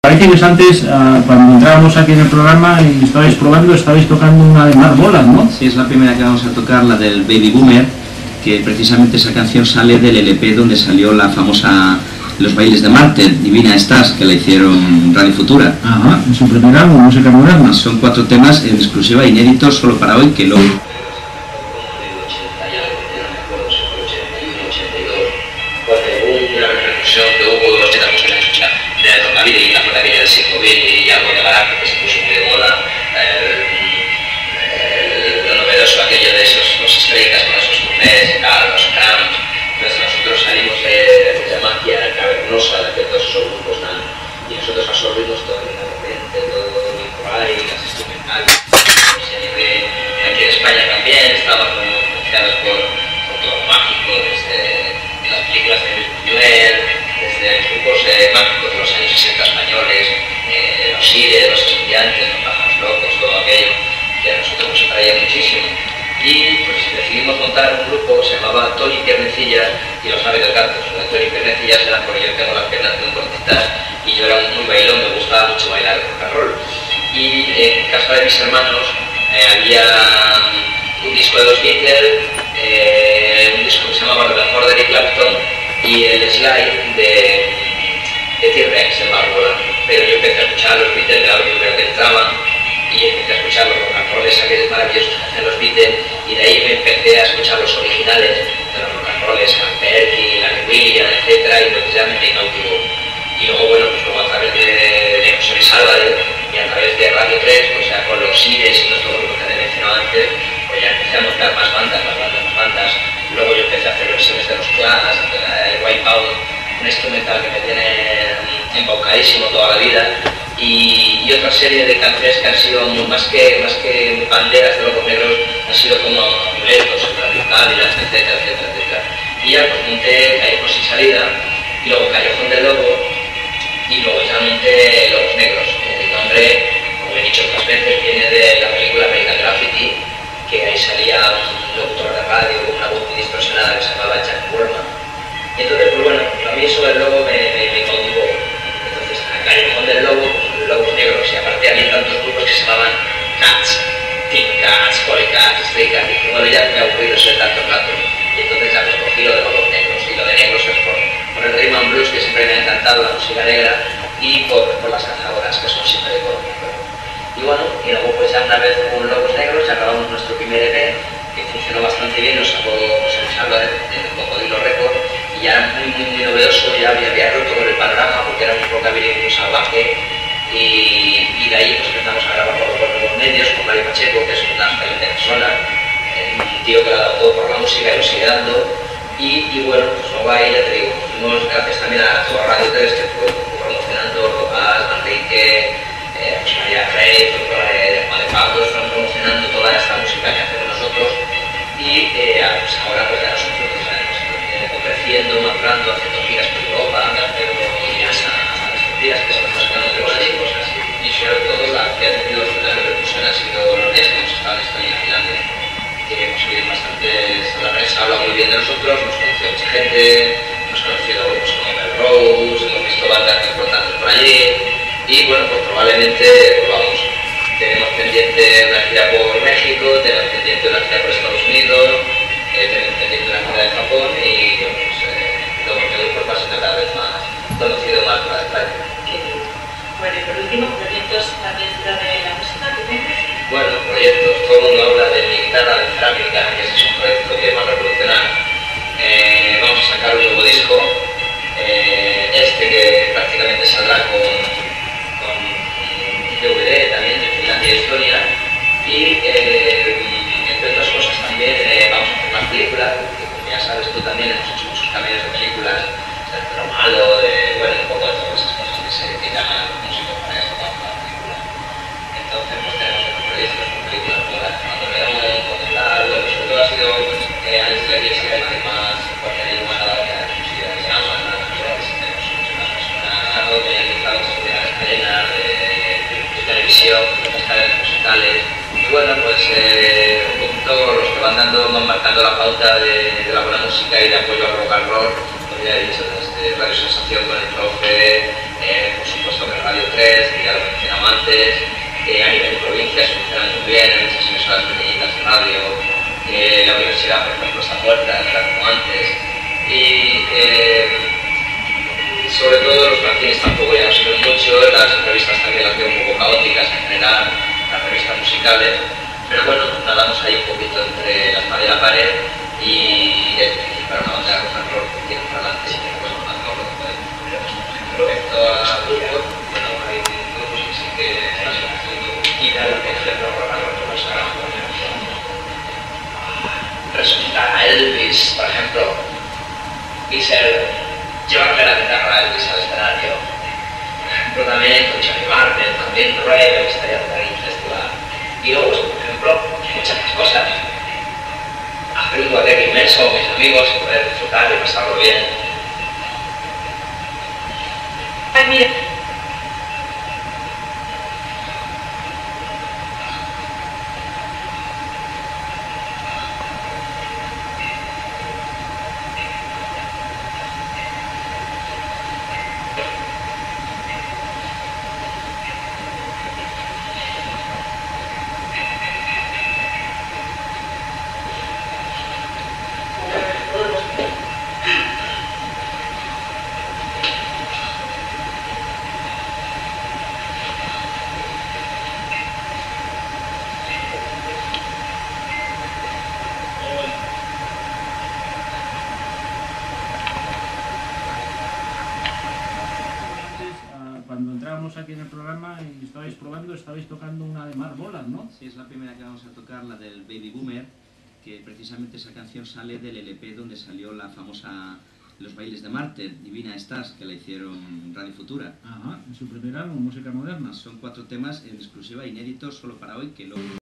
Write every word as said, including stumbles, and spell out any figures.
Parece que antes, uh, cuando entrábamos aquí en el programa y estabais probando, estabais tocando una de Más Bolas, ¿no? Sí, es la primera que vamos a tocar, la del Baby Boomer, que precisamente esa canción sale del L P donde salió la famosa Los Bailes de Marte, Divina Estás, que la hicieron Radio Futura. Ajá, en su primer álbum, Música Moderna. Son cuatro temas en exclusiva, inéditos, solo para hoy, que lo... Aquello de esos, los estrellas con esos turnés y tal, los crams. Entonces nosotros salimos de, de la magia cavernosa de todos esos grupos, ¿no? Y nosotros absorbimos todo el repente, todo el coral y las instrumentales. Aquí en España también estábamos influenciados por, por todo lo mágico, desde las películas de Luis Buñuel, desde los grupos eh, mágicos de los años sesenta españoles, eh, los Ire, los Estudiantes, los Pájaros Locos, todo aquello que a nosotros nos atraía muchísimo. Y pues decidimos montar un grupo que se llamaba Tony Piernecillas y los Naves del Canto. Tony Piernecillas era porque yo tengo las piernas muy cortitas y yo era muy bailón, me gustaba mucho bailar rock and roll. Y en casa de mis hermanos eh, había un disco de los Beatles, eh, un disco que se llamaba Lo Mejor de Eric Clapton y el slide de, de T-Rex en Barbola. Pero yo empecé a escuchar los Beatles, era lo primero que entraba, y empecé a escuchar los rock and rolls aquellos maravillosos que hacen los Beatles, y de ahí me empecé a escuchar los originales de los rock and rolls, Frank Perky, Larry Williams, etcétera, y lo que ya me cautivó. Y luego, bueno, pues luego a través de, de José Luis Álvarez y a través de Radio tres, pues ya con los Ires y todos los que te he mencionado antes, pues ya empecé a montar más bandas, más bandas, más bandas. Luego yo empecé a hacer versiones de los Clash, el Wipeout, un instrumental que me tiene embaucadísimo toda la vida. Y, y otra serie de canciones que han sido más que, más que banderas de locos negros, han sido como amuletos, el radical, etcétera, etcétera, etcétera. Y ya pues monté Callejón Sin Salida, y luego Callejón del Lobo, y luego ya monté Lobos Negros. El nombre, como he dicho otras veces, viene de la película American Graffiti, que ahí salía un locutor de radio con una voz muy distorsionada que se llamaba Jack Burman. Y entonces, pues bueno, a mí eso del lobo me, me, me cautivó. Entonces, a Callejón del Lobo, Lobos Negros, y aparte había tantos grupos que se llamaban Cats, Teen Cats, Polycats, Stray Cats, y dije, bueno, ya me ha aburrido ser tantos ratos, y entonces ya pues cogí lo de Lobos Negros, y lo de negros es por, por el rhythm and blues, que siempre me ha encantado la música negra, y por, por las cazadoras, que son siempre de color negro. Y bueno, y luego pues ya una vez con Lobos Negros ya acabamos nuestro primer E P, que funcionó bastante bien, nos sacó José Luis Álvarez de Cocodrilo Record, y ya era muy, muy, muy novedoso, ya había, había roto con el panorama, porque era un rockabilly muy salvaje. Y, y de ahí pues empezamos a grabar por los nuevos medios con Mario Pacheco, que es una excelente persona, un tío que lo ha dado todo por la música y lo sigue dando. Y, y bueno, pues luego ahí ya te digo, fuimos gracias también a toda Radio tres, que fue promocionando a Enrique, eh, pues María Rey, eh, Juan de Pablo, estamos promocionando toda esta música que hacemos nosotros. Y eh, pues ahora pues ya nosotros sabemos, eh, creciendo, madurando, haciendo giras por Europa, haciendo giras a, a estos días que se nos están haciendo cosas. Y sobre todo la que ha tenido la repercusión ha sido los días que hemos estado en Estonia, en Finlandia, que hemos oído bastantes, la prensa habla muy bien de nosotros, hemos conocido mucha gente, hemos conocido grupos como Melrose, hemos visto bandas importantes por allí, y bueno, pues probablemente volvamos. Tenemos pendiente una gira por México, tenemos pendiente una gira por Estados Unidos, eh, tenemos pendiente una gira de Japón, y bueno, pues eh, luego el grupo va siendo cada vez más conocido más por España. Bueno, y por último, proyectos también fuera de la música que tienes. Bueno, proyectos, todo el mundo habla de mi guitarra de cerámica, que ese es un proyecto que va a revolucionar. Eh, vamos a sacar un nuevo disco, eh, este que prácticamente saldrá con, con D V D también de Finlandia y Estonia, y eh, entre otras cosas también eh, vamos a hacer más películas, porque como ya sabes tú también hemos hecho muchos cambios de películas, de Pero Malo, de, bueno, un poco de todas esas cosas que se que llaman los músicos para esto, para la película. Entonces pues tenemos otros proyectos con películas nuevas, Fernando León, Condelar, bueno, sobre todo ha sido eh, antes de la iglesia, además porque hay una cadena de música que se llama, ¿no? Tenemos una persona que ha realizado las cadenas de, de, de televisión, de cadenas musicales, y bueno, pues eh, un poquito los que van dando, van marcando la pauta de, de la buena música y de apoyo al rock and roll, como ya he dicho, desde Radio Sensación con el profe, eh, por supuesto que Radio tres, que ya lo mencionaba antes, eh, a nivel de provincias funcionan muy bien, en muchas emisoras pequeñitas de radio, eh, la universidad, por ejemplo, está muerta, no era como antes, y eh, sobre todo los fanzines tampoco ya no se ven mucho, las entrevistas también las veo un poco caóticas en general, las revistas musicales, pero bueno, nadamos ahí un poquito entre la espada y la pared, y es difícil para una banda de rock and roll que tiene para adelante si tiene cosas más no lo que puede. Respecto a grupos, bueno, hay grupos que sí que están haciendo y de la que no rock and roll no se hará. Resucitar a Elvis, por ejemplo, y ser llevarle la guitarra a Elvis al escenario. Por ejemplo, también con Johnny Martin, también Ray, me gustaría hacer en el festival. Y luego, pues, por ejemplo, muchas más cosas. Hacer un guateque inmenso con mis amigos y poder disfrutar y pasarlo bien. Ay, mira. Cuando entrábamos aquí en el programa y estabais probando, estabais tocando una de Mar Bolas, ¿no? Sí, es la primera que vamos a tocar, la del Baby Boomer, que precisamente esa canción sale del L P donde salió la famosa Los bailes de Marte, Divina Estás, que la hicieron Radio Futura. Ajá, en su primer álbum, Música Moderna. Son cuatro temas en exclusiva, inéditos, solo para hoy, que lo...